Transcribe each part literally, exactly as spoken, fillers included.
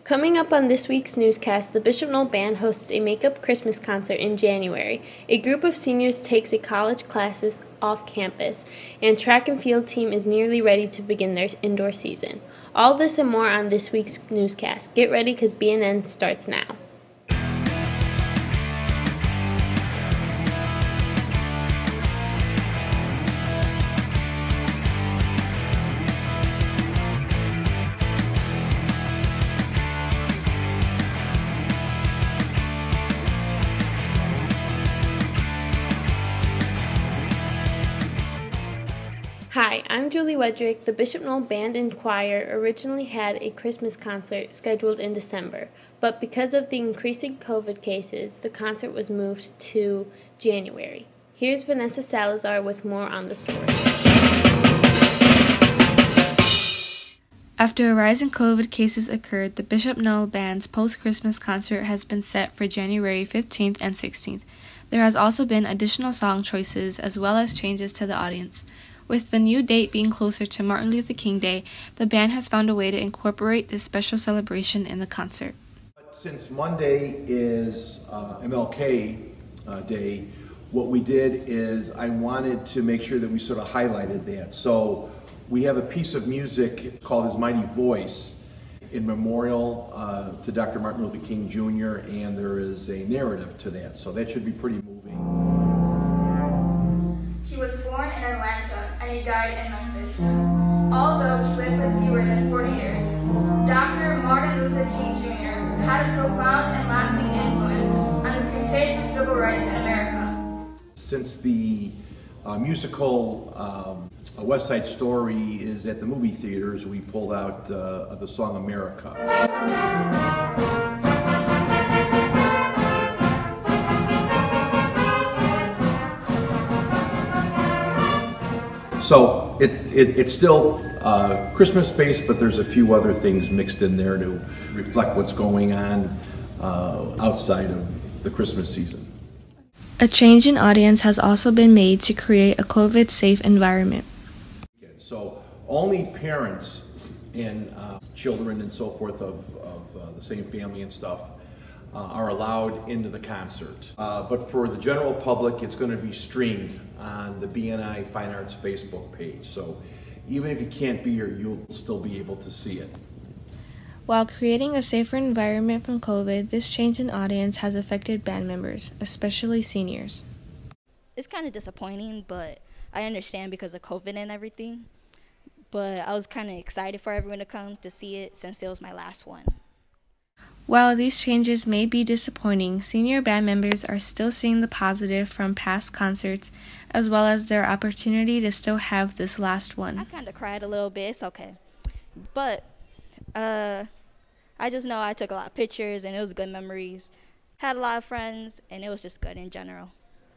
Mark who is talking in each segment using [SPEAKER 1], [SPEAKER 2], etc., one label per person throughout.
[SPEAKER 1] Coming up on this week's newscast, the Bishop Noll Band hosts a Make-Up Christmas concert in January. A group of seniors takes a college classes off campus, and track and field team is nearly ready to begin their indoor season. All this and more on this week's newscast. Get ready because B N N starts now. Hi, I'm Julie Wedrick. The Bishop Noll Band and Choir originally had a Christmas concert scheduled in December, but because of the increasing COVID cases, the concert was moved to January. Here's Vanessa Salazar with more on the story.
[SPEAKER 2] After a rise in COVID cases occurred, the Bishop Noll Band's post-Christmas concert has been set for January fifteenth and sixteenth. There has also been additional song choices as well as changes to the audience. With the new date being closer to Martin Luther King Day, the band has found a way to incorporate this special celebration in the concert.
[SPEAKER 3] Since Monday is uh, M L K uh, Day, what we did is I wanted to make sure that we sort of highlighted that. So we have a piece of music called His Mighty Voice in memorial uh, to Doctor Martin Luther King Junior, and there is a narrative to that. So that should be pretty moving.
[SPEAKER 4] He was born in Atlanta and he died in Memphis. Although he lived for fewer than forty years, Doctor Martin Luther King Junior had a profound and lasting influence on the crusade for civil rights in America.
[SPEAKER 3] Since the uh, musical um, A West Side Story is at the movie theaters, we pulled out uh, the song America. So it, it, it's still uh, Christmas-based, but there's a few other things mixed in there to reflect what's going on uh, outside of the Christmas season.
[SPEAKER 2] A change in audience has also been made to create a COVID-safe environment.
[SPEAKER 3] So only parents and uh, children and so forth of, of uh, the same family and stuff Uh, are allowed into the concert. Uh, but for the general public, it's going to be streamed on the B N I Fine Arts Facebook page. So even if you can't be here, you'll still be able to see it.
[SPEAKER 2] While creating a safer environment from COVID, this change in audience has affected band members, especially seniors.
[SPEAKER 5] It's kind of disappointing, but I understand because of COVID and everything. But I was kind of excited for everyone to come to see it since it was my last one.
[SPEAKER 2] While these changes may be disappointing, senior band members are still seeing the positive from past concerts, as well as their opportunity to still have this last one.
[SPEAKER 5] I kind of cried a little bit, it's okay. But uh, I just know I took a lot of pictures and it was good memories. Had a lot of friends and it was just good in general.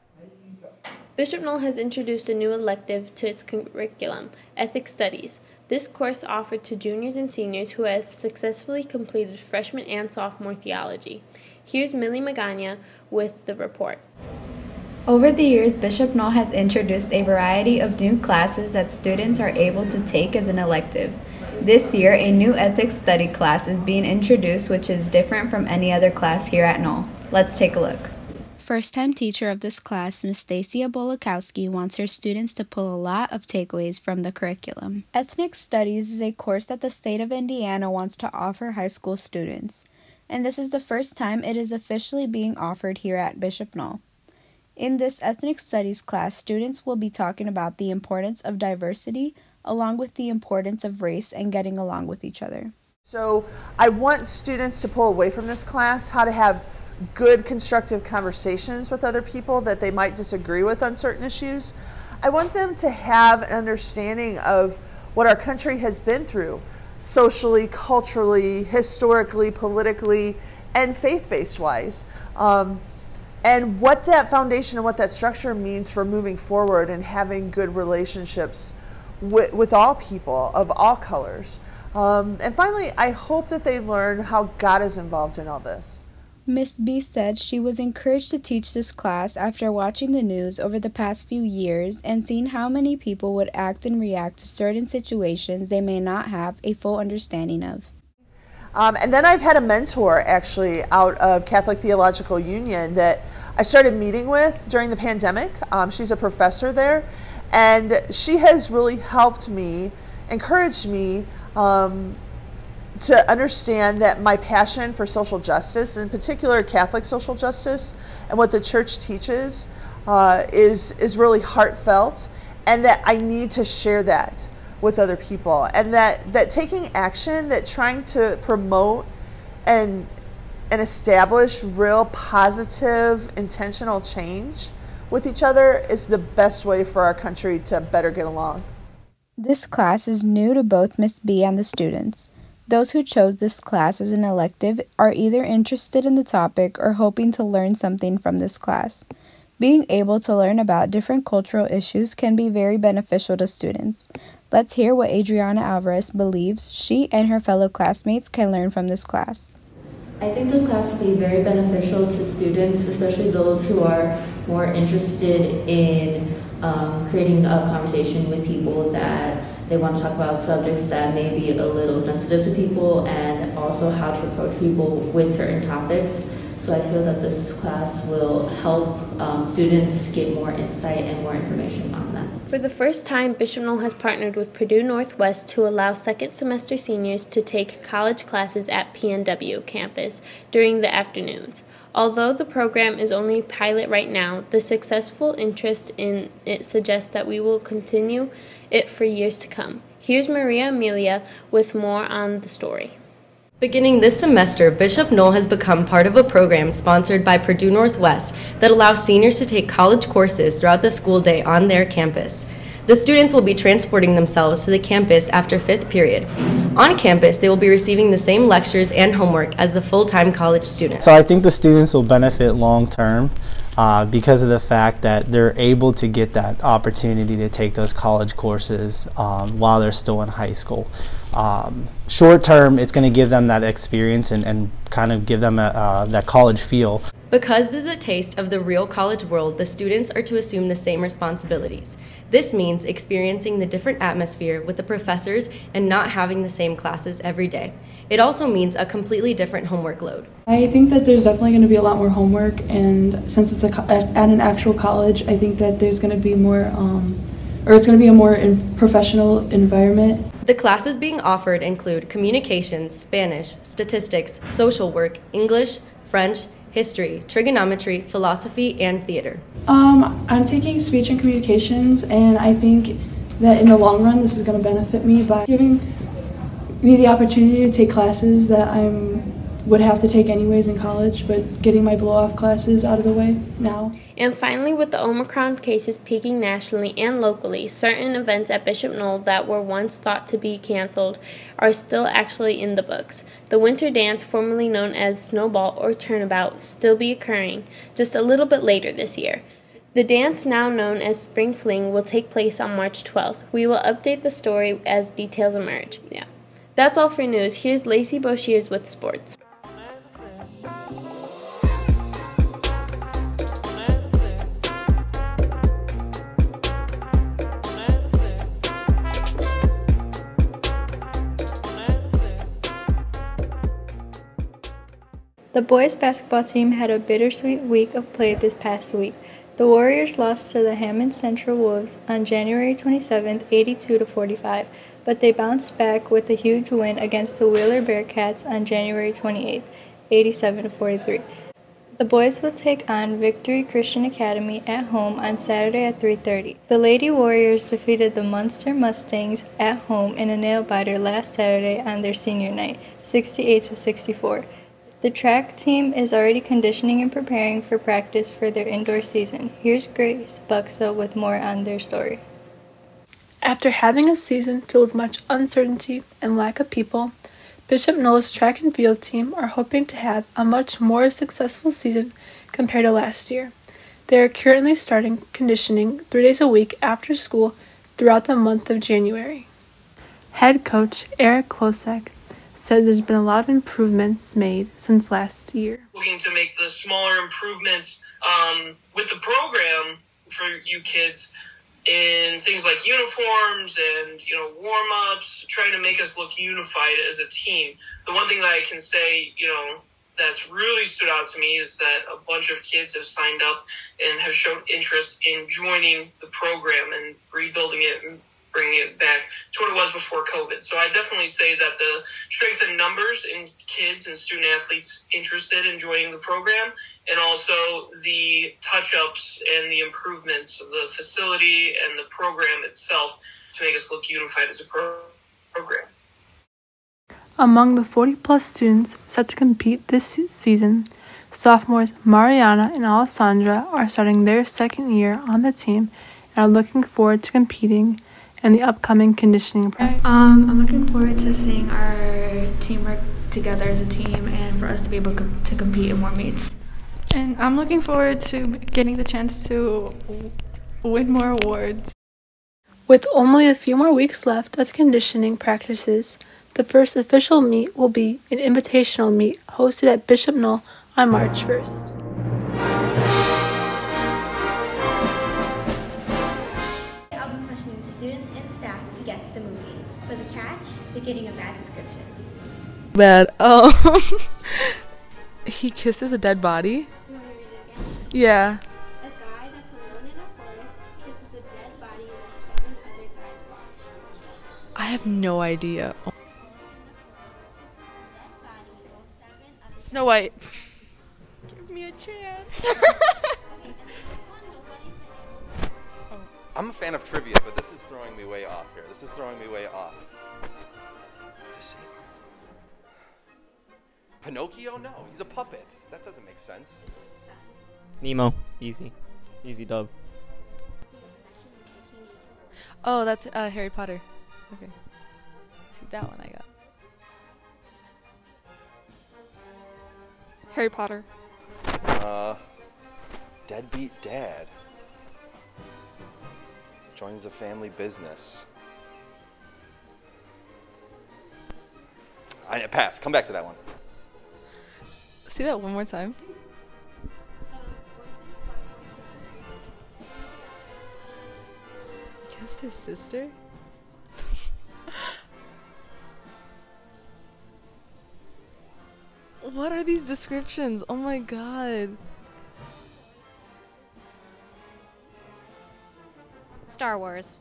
[SPEAKER 1] Bishop Noll has introduced a new elective to its curriculum, Ethics Studies. This course offered to juniors and seniors who have successfully completed freshman and sophomore theology. Here's Millie Magana with the report.
[SPEAKER 6] Over the years, Bishop Noll has introduced a variety of new classes that students are able to take as an elective. This year, a new ethics study class is being introduced, which is different from any other class here at Noll. Let's take a look.
[SPEAKER 7] First-time teacher of this class, Miz Stacia Bolakowski, wants her students to pull a lot of takeaways from the curriculum. Ethnic Studies is a course that the state of Indiana wants to offer high school students, and this is the first time it is officially being offered here at Bishop Noll. In this Ethnic Studies class, students will be talking about the importance of diversity, along with the importance of race and getting along with each other.
[SPEAKER 8] So I want students to pull away from this class how to have good constructive conversations with other people that they might disagree with on certain issues. I want them to have an understanding of what our country has been through socially, culturally, historically, politically, and faith-based wise. Um, and what that foundation and what that structure means for moving forward and having good relationships with, with all people of all colors. Um, and finally, I hope that they learn how God is involved in all this.
[SPEAKER 7] Miz B said she was encouraged to teach this class after watching the news over the past few years and seeing how many people would act and react to certain situations they may not have a full understanding of.
[SPEAKER 8] Um, and then I've had a mentor actually out of Catholic Theological Union that I started meeting with during the pandemic. Um, she's a professor there, and she has really helped me, encouraged me um, to understand that my passion for social justice, in particular Catholic social justice, and what the church teaches uh, is, is really heartfelt, and that I need to share that with other people, and that, that taking action, that trying to promote and, and establish real positive, intentional change with each other is the best way for our country to better get along.
[SPEAKER 7] This class is new to both Miss B and the students. Those who chose this class as an elective are either interested in the topic or hoping to learn something from this class. Being able to learn about different cultural issues can be very beneficial to students. Let's hear what Adriana Alvarez believes she and her fellow classmates can learn from this class.
[SPEAKER 9] I think this class will be very beneficial to students, especially those who are more interested in um, creating a conversation with people that they want to talk about subjects that may be a little sensitive to people, and also how to approach people with certain topics. So I feel that this class will help um, students get more insight and more information on that.
[SPEAKER 1] For the first time, Bishop Noll has partnered with Purdue Northwest to allow second semester seniors to take college classes at P N W campus during the afternoons. Although the program is only a pilot right now, the successful interest in it suggests that we will continue it for years to come. Here's Maria Amelia with more on the story.
[SPEAKER 10] Beginning this semester, Bishop Noll has become part of a program sponsored by Purdue Northwest that allows seniors to take college courses throughout the school day on their campus. The students will be transporting themselves to the campus after fifth period. On campus, they will be receiving the same lectures and homework as the full-time college students.
[SPEAKER 11] So I think the students will benefit long-term uh, because of the fact that they're able to get that opportunity to take those college courses um, while they're still in high school. Um, short-term, it's going to give them that experience and, and kind of give them a, uh, that college feel.
[SPEAKER 10] Because this is a taste of the real college world, the students are to assume the same responsibilities. This means experiencing the different atmosphere with the professors and not having the same classes every day. It also means a completely different homework load.
[SPEAKER 12] I think that there's definitely going to be a lot more homework, and since it's a, at an actual college, I think that there's going to be more, um, or it's going to be a more in professional environment.
[SPEAKER 10] The classes being offered include communications, Spanish, statistics, social work, English, French, history, trigonometry, philosophy, and theater.
[SPEAKER 12] Um, I'm taking speech and communications, and I think that in the long run this is going to benefit me by giving me the opportunity to take classes that I would have to take anyways in college, but getting my blow-off classes out of the way now.
[SPEAKER 1] And finally, with the Omicron cases peaking nationally and locally, certain events at Bishop Noll that were once thought to be canceled are still actually in the books. The winter dance, formerly known as Snowball or Turnabout, still be occurring just a little bit later this year. The dance, now known as Spring Fling, will take place on March twelfth. We will update the story as details emerge. Yeah, that's all for news. Here's Lacey Boshiers with sports.
[SPEAKER 13] The boys basketball team had a bittersweet week of play this past week. The Warriors lost to the Hammond Central Wolves on January twenty-seventh, eighty-two to forty-five, but they bounced back with a huge win against the Wheeler Bearcats on January twenty-eighth, eighty-seven to forty-three. The boys will take on Victory Christian Academy at home on Saturday at three thirty. The Lady Warriors defeated the Munster Mustangs at home in a nail-biter last Saturday on their senior night, sixty-eight to sixty-four. The track team is already conditioning and preparing for practice for their indoor season. Here's Grace Buxa with more on their story.
[SPEAKER 14] After having a season filled with much uncertainty and lack of people, Bishop Noll's track and field team are hoping to have a much more successful season compared to last year. They are currently starting conditioning three days a week after school throughout the month of January. Head coach Eric Klosek said there's been a lot of improvements made since last year.
[SPEAKER 15] Looking to make the smaller improvements um, with the program for you kids. in things like uniforms and, you know, warm-ups, trying to make us look unified as a team. The one thing that I can say, you know, that's really stood out to me is that a bunch of kids have signed up and have shown interest in joining the program and rebuilding it and bringing it back to what it was before COVID. So I definitely say that the strength in numbers in kids and student athletes interested in joining the program, and also the touch-ups and the improvements of the facility and the program itself to make us look unified as a pro- program.
[SPEAKER 14] Among the forty-plus students set to compete this season, sophomores Mariana and Alessandra are starting their second year on the team and are looking forward to competing in the upcoming conditioning practice.
[SPEAKER 16] Um, I'm looking forward to seeing our team work together as a team and for us to be able to compete in more meets.
[SPEAKER 13] And I'm looking forward to getting the chance to win more awards.
[SPEAKER 14] With only a few more weeks left of conditioning practices, the first official meet will be an invitational meet hosted at Bishop Knoll on March first.
[SPEAKER 17] I'll be questioning students and staff to guess the movie. For the catch, they're getting a bad description.
[SPEAKER 18] Bad. Oh. He kisses a dead body?
[SPEAKER 17] You want to read it again?
[SPEAKER 18] Yeah.
[SPEAKER 17] A guy that's alone in a forest kisses a dead body while seven other guys watch.
[SPEAKER 18] I have no idea. Oh. Snow White. Give me a chance.
[SPEAKER 19] I'm a fan of trivia, but this is throwing me way off here. This is throwing me way off. The same. Pinocchio? No, he's a puppet. That doesn't make sense.
[SPEAKER 20] Nemo. Easy. Easy dub.
[SPEAKER 18] Oh, that's uh, Harry Potter. Okay. See, that one I got.
[SPEAKER 21] Harry Potter.
[SPEAKER 19] Uh, deadbeat dad joins the family business. I pass. Come back to that one.
[SPEAKER 18] See that one more time. He kissed his sister? What are these descriptions? Oh my god.
[SPEAKER 22] Star Wars.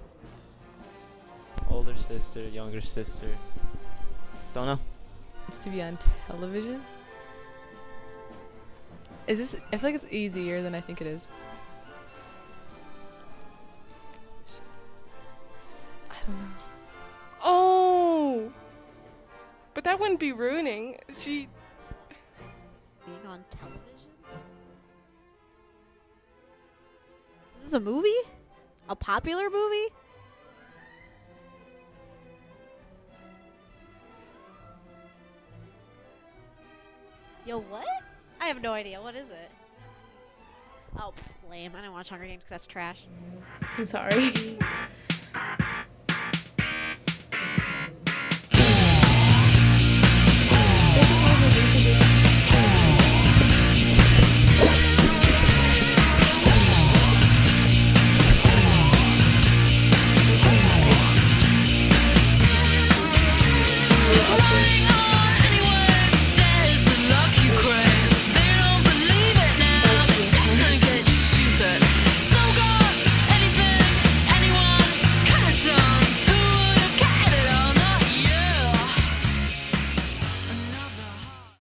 [SPEAKER 20] Older sister, younger sister. Don't know.
[SPEAKER 18] It's to be on television? Is this? I feel like it's easier than I think it is. I don't know.
[SPEAKER 21] Oh! But that wouldn't be ruining. She...
[SPEAKER 22] Being on television? Is this a movie? A popular movie? Yo, what? I have no idea. What is it? Oh, pff, lame. I didn't watch Hunger Games because that's trash.
[SPEAKER 1] I'm sorry.